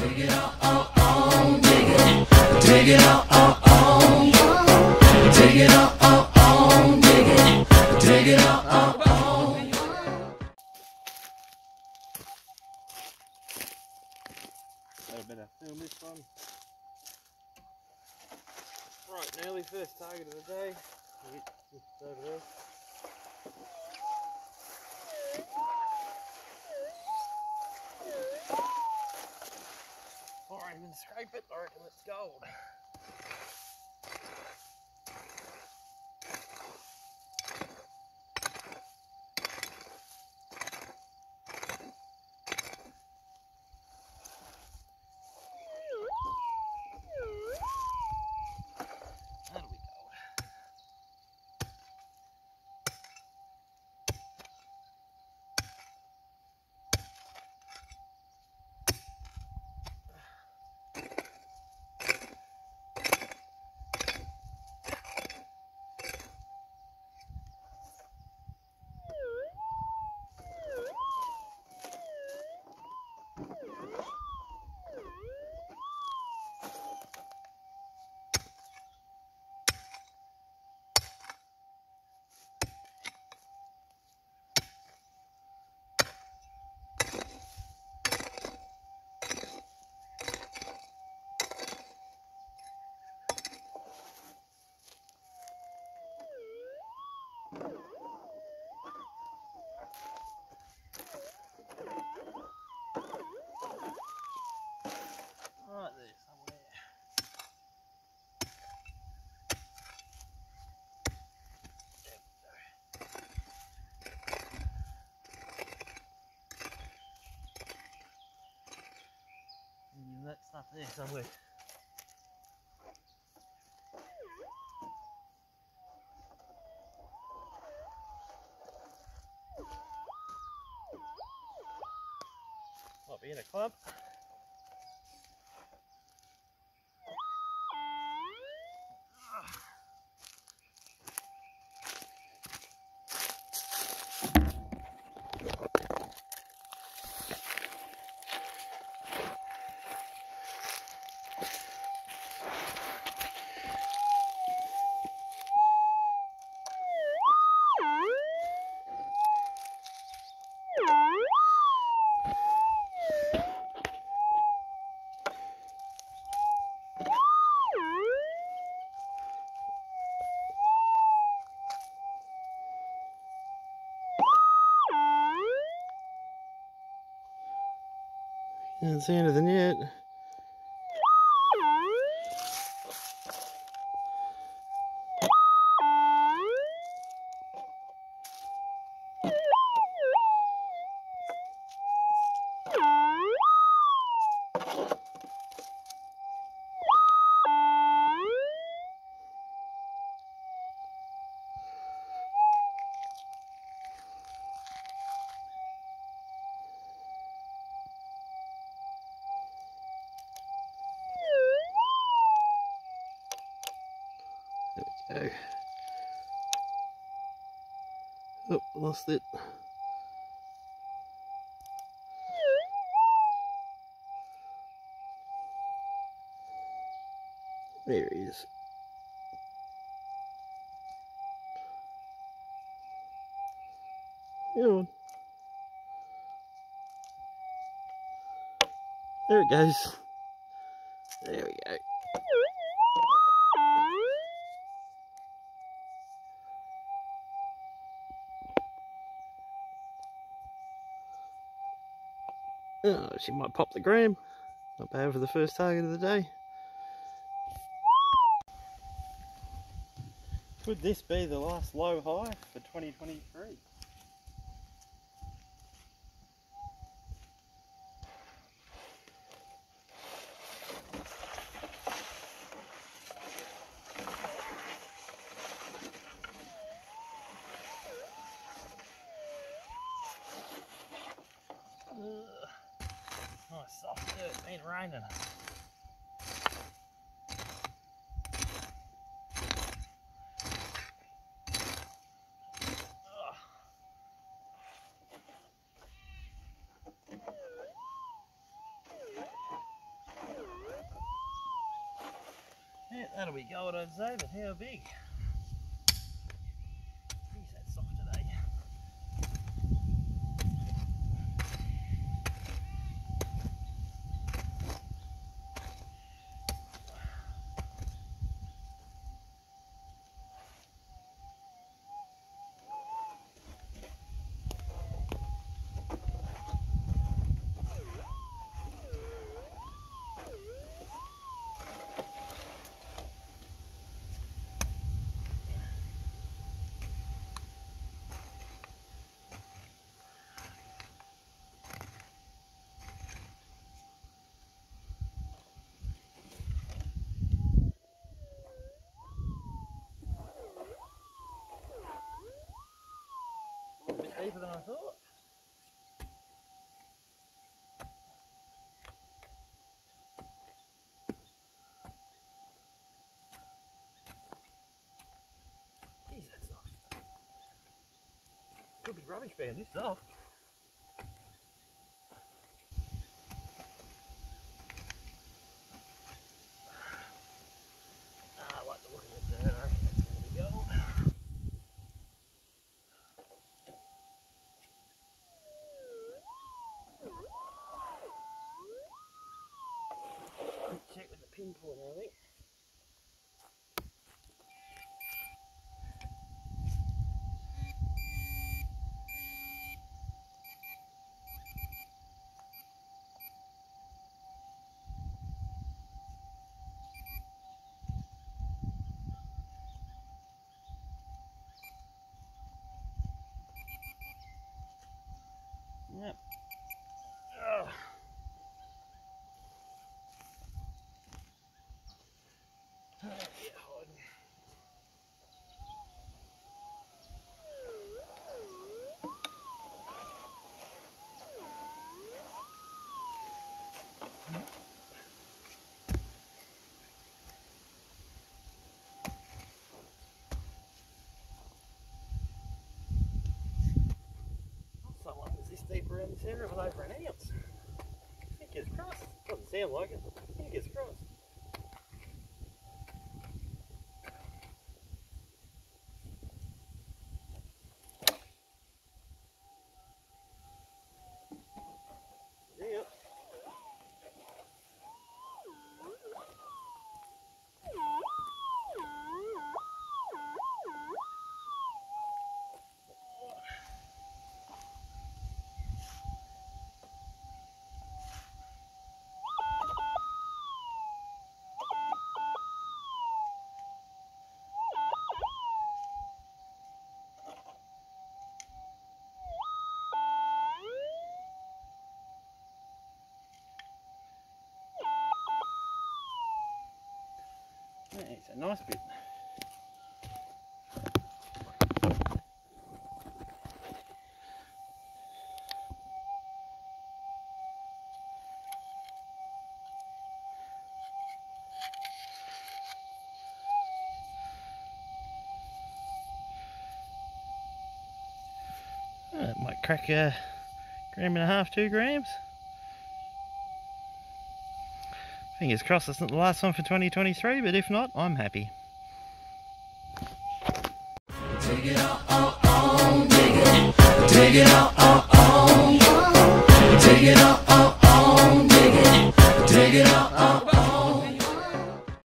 Dig it on, dig it. Dig it on. Dig it on, dig it. Dig it on. I better film this one. Right, nearly first target of the day. Just over there. Before I even scrape it, I reckon it's gold. That'll be gold. Right there somewhere. There we go. That stuff there somewhere. Might be in a clump. Didn't see anything yet. There we go. Oh, lost it. There he is. Come on. There it goes. There we go. Oh, she might pop the gram. Not bad for the first target of the day. Could this be the last low high for 2023? Nice soft dirt, it's been raining. that'll be gold, I'd say, but how big? Geez, that's soft today. A bit deeper than I thought. Jeez, that's soft. Could be rubbish band, this soft. I like the look of it there, I reckon that's going to be gold. Check with the pinpoint, I think. Yep. Ugh. Yeah, hiding. Someone was this deep around this area with over an ounce. Fingers crossed. Doesn't sound like it. Fingers crossed. Yep. It's a nice bit. It might crack a 1.5 2 grams. Fingers crossed it's not the last one for 2023, but if not, I'm happy. Take it on, dig it. Take it on, dig it. Take it on, dig it. Take it on.